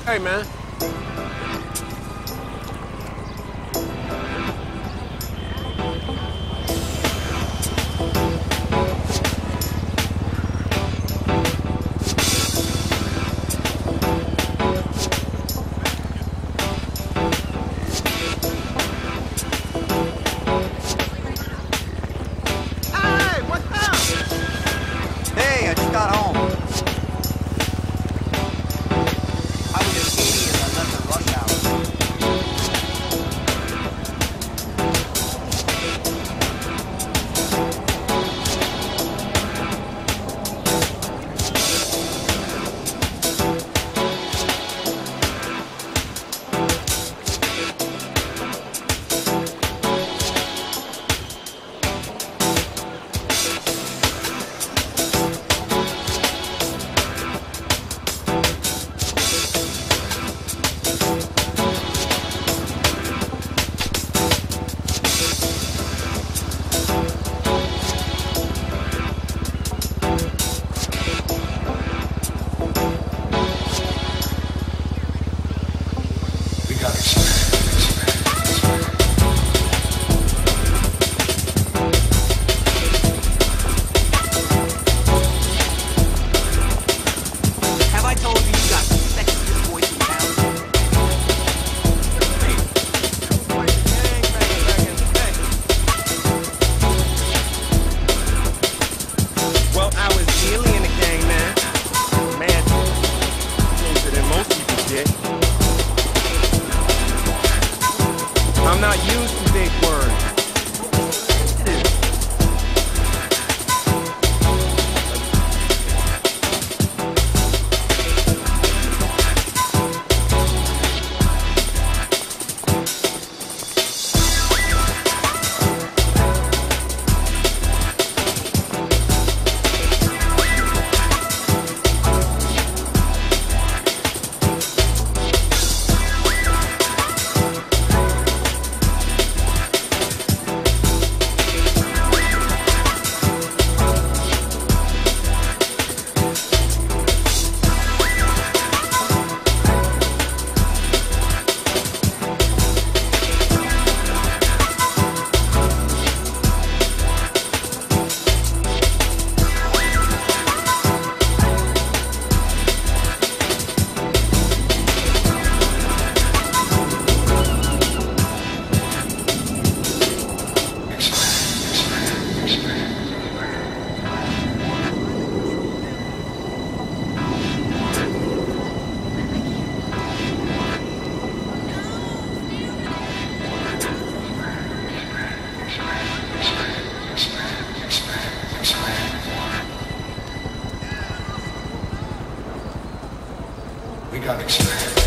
Hey, man. Hey, I just got home. I was in Katy as I left at rush hour. We got expand. Have I told you you got the sexiest voice in town? Well, I was really in the gang, man. Man, closer than most people did. I'm not used to big words. We got expand.